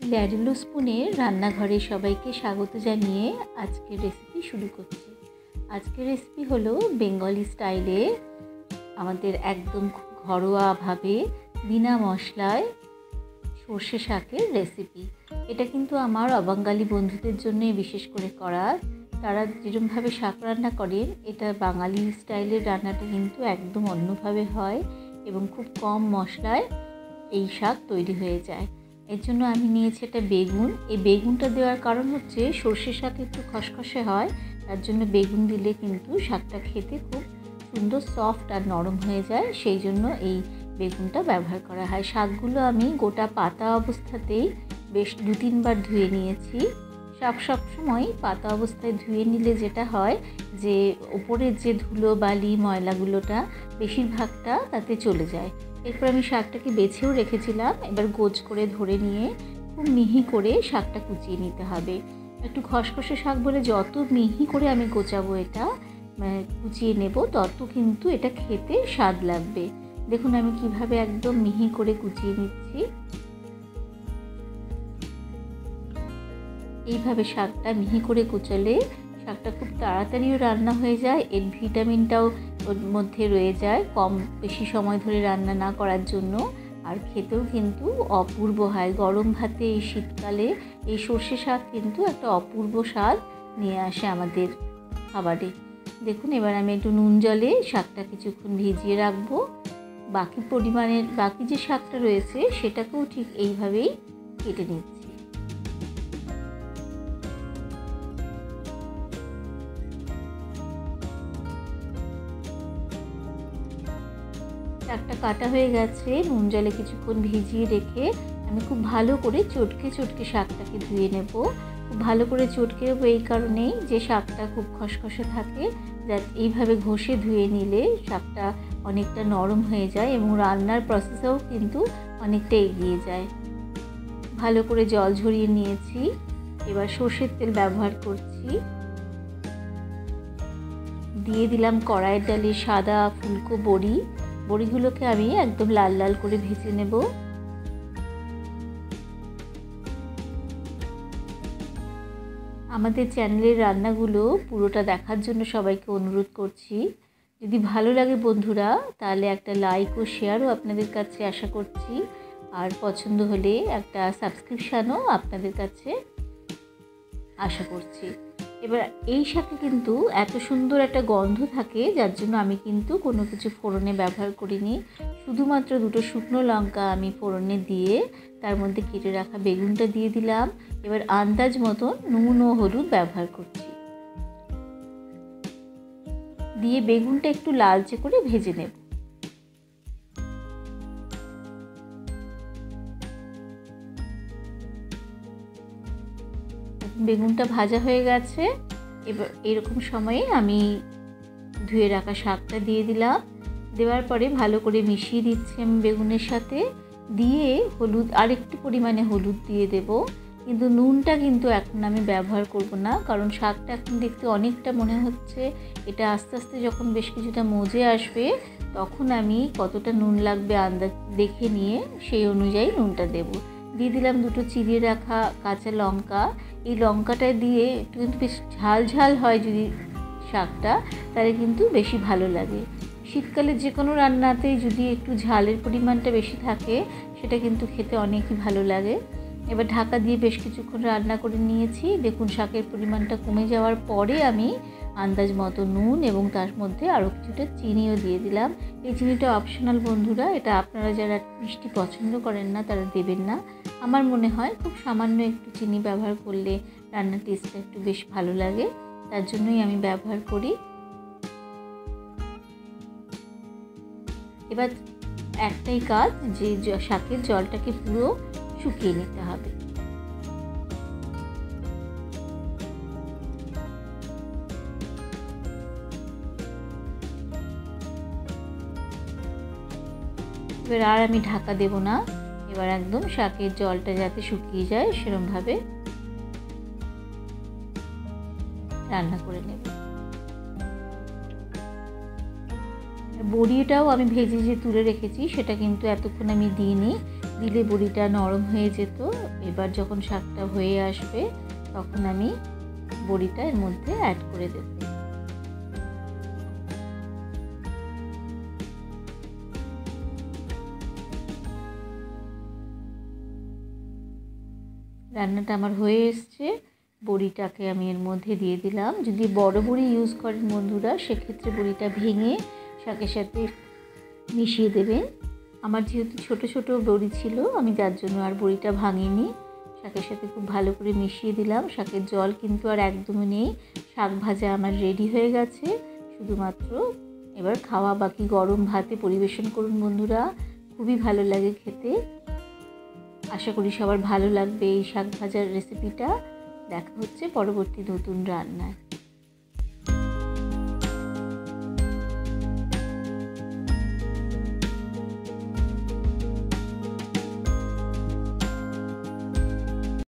ল্যাডলো স্পুনের রান্নাঘরে সবাইকে স্বাগত জানিয়ে আজকের রেসিপি শুরু করছি। আজকের রেসিপি হলো বেঙ্গলি স্টাইলে আমাদের একদম ঘরোয়াভাবে বিনা মশলায় সর্ষে শাকের রেসিপি। এটা কিন্তু আমার অবাঙালি বন্ধুদের জন্যই বিশেষ করে করা। তারা যেরকমভাবে শাক রান্না করেন, এটা বাঙালি স্টাইলের রান্নাটা কিন্তু একদম অন্যভাবে হয় এবং খুব কম মশলায় এই শাক তৈরি হয়ে যায়। এর জন্য আমি নিয়েছি একটা বেগুন। এই বেগুনটা দেওয়ার কারণ হচ্ছে সর্ষে শাক একটু খসখসে হয়, তার জন্য বেগুন দিলে কিন্তু শাকটা খেতে খুব সুন্দর সফট আর নরম হয়ে যায়, সেই জন্য এই বেগুনটা ব্যবহার করা হয়। শাকগুলো আমি গোটা পাতা অবস্থাতেই বেশ 2-3 বার ধুয়ে নিয়েছি। শাক সবসময় পাতা অবস্থায় ধুয়ে নিলে যেটা হয় যে ওপরের যে ধুলো বালি ময়লাগুলোটা বেশিরভাগটা তাতে চলে যায়। এরপর আমি শাকটাকে বেছেও রেখেছিলাম। এবার গোছ করে ধরে নিয়ে খুব মিহি করে শাকটা কুচিয়ে নিতে হবে। একটু খসখসে শাক বলে যত মিহি করে আমি গোচাবো এটা কুচিয়ে নেব, তত কিন্তু এটা খেতে স্বাদ লাগবে। দেখুন আমি কিভাবে একদম মিহি করে কুচিয়ে নিচ্ছি। এইভাবে শাকটা মিহি করে কুচালে শাকটা খুব তাড়াতাড়িও রান্না হয়ে যায়, এর ভিটামিনটাও ওর মধ্যে রয়ে যায় কম বেশি সময় ধরে রান্না না করার জন্য। আর খেতেও কিন্তু অপূর্ব হয়। গরম ভাতে এই শীতকালে এই সর্ষে শাক কিন্তু একটা অপূর্ব স্বাদ নিয়ে আসে আমাদের খাবারে। দেখুন এবার আমি একটু নুন জলে শাকটা কিছুক্ষণ ভিজিয়ে রাখবো। বাকি যে শাকটা রয়েছে সেটাকেও ঠিক এইভাবেই কেটে নিচ্ছি। শাকটা কাটা হয়ে গেছে। নুন জলে কিছুক্ষণ ভিজিয়ে রেখে আমি খুব ভালো করে চটকে চটকে শাকটাকে ধুয়ে নেব। খুব ভালো করে চটকে নেব এই কারণেই যে শাকটা খুব খসখসে থাকে, যাতে এইভাবে ঘষে ধুয়ে নিলে শাকটা অনেকটা নরম হয়ে যায় এবং রান্নার প্রসেসেও কিন্তু অনেকটা এগিয়ে যায়। ভালো করে জল ঝরিয়ে নিয়েছি। এবার সর্ষের তেল ব্যবহার করছি। দিয়ে দিলাম কড়াইয়ের ডালে সাদা ফুলকো বড়ি। বড়িগুলোকে আমি একদম লাল লাল করে ভেজে নেব। আমাদের চ্যানেলের রান্নাগুলো পুরোটা দেখার জন্য সবাইকে অনুরোধ করছি। যদি ভালো লাগে বন্ধুরা, তাহলে একটা লাইক ও শেয়ারও আপনাদের কাছে আশা করছি। আর পছন্দ হলে একটা সাবস্ক্রিপশানও আপনাদের কাছে আশা করছি। এবার এই শাকে কিন্তু এত সুন্দর একটা গন্ধ থাকে, যার জন্য আমি কিন্তু কোনো কিছু ফোড়নে ব্যবহার করিনি। শুধুমাত্র 2টো শুকনো লঙ্কা আমি ফোড়নে দিয়ে তার মধ্যে কেটে রাখা বেগুনটা দিয়ে দিলাম। এবার আন্দাজ মতন নুন ও হলুদ ব্যবহার করছি, দিয়ে বেগুনটা একটু লালচে করে ভেজে নেব। বেগুনটা ভাজা হয়ে গেছে। এবার এরকম সময়ে আমি ধুয়ে রাখা শাকটা দিয়ে দিলাম। দেওয়ার পরে ভালো করে মিশিয়ে দিচ্ছি আমি বেগুনের সাথে। দিয়ে হলুদ আরেকটু পরিমাণে হলুদ দিয়ে দেব, কিন্তু নুনটা কিন্তু এখন আমি ব্যবহার করব না, কারণ শাকটা এখন দেখতে অনেকটা মনে হচ্ছে। এটা আস্তে আস্তে যখন বেশ কিছুটা মজে আসবে তখন আমি কতটা নুন লাগবে আন্দাজ দেখে নিয়ে সেই অনুযায়ী নুনটা দেব। দিয়ে দিলাম 2টো চিড়ে রাখা কাঁচা লঙ্কা। এই লঙ্কাটা দিয়ে একটু কিন্তু বেশ ঝাল ঝাল হয় যদি শাকটা, তাহলে কিন্তু বেশি ভালো লাগে। শীতকালে যে কোনো রান্নাতেই যদি একটু ঝালের পরিমাণটা বেশি থাকে সেটা কিন্তু খেতে অনেকই ভালো লাগে। এবার ঢাকা দিয়ে বেশ কিছুক্ষণ রান্না করে নিয়েছি। দেখুন শাকের পরিমাণটা কমে যাওয়ার পরে আমি আন্দাজ মতো নুন এবং তার মধ্যে আরও কিছুটা চিনিও দিয়ে দিলাম। এই চিনিটা অপশনাল বন্ধুরা, এটা আপনারা যারা মিষ্টি পছন্দ করেন না তারা দেবেন না। আমার মনে হয় খুব সামান্য একটু চিনি ব্যবহার করলে রান্নার টেস্টটা একটু বেশ ভালো লাগে, তার জন্যই আমি ব্যবহার করি। এবার একটাই কাজ, যে শাকের জলটাকে পুরো শুকিয়ে নিতে হবে। এবার আর আমি ঢাকা দেব না। এবার একদম শাকের জলটা যাতে শুকিয়ে যায় সেরকমভাবে রান্না করে নেব। বড়িটাও আমি ভেজে যে তুলে রেখেছি সেটা কিন্তু এতক্ষণ আমি দিইনি, দিলে বড়িটা নরম হয়ে যেত। এবার যখন শাকটা হয়ে আসবে তখন আমি বড়িটা এর মধ্যে অ্যাড করে দেব। রান্নাটা আমার হয়ে এসছে। বড়িটাকে আমি এর মধ্যে দিয়ে দিলাম। যদি বড় বড়ি ইউজ করেন বন্ধুরা, সেক্ষেত্রে বড়িটা ভেঙে শাকের সাথে মিশিয়ে দেবেন। আমার যেহেতু ছোট ছোট বড়ি ছিল, আমি যার জন্য আর বড়িটা ভাঙিনি, শাকের সাথে খুব ভালো করে মিশিয়ে দিলাম। শাকের জল কিন্তু আর একদমই নেই। শাক ভাজা আমার রেডি হয়ে গেছে। শুধুমাত্র এবার খাওয়া বাকি। গরম ভাতে পরিবেশন করুন বন্ধুরা, খুবই ভালো লাগে খেতে। আশা করি সবার ভালো লাগবে এই শাক ভাজার রেসিপিটা। দেখা হচ্ছে পরবর্তী নতুন রান্নায়।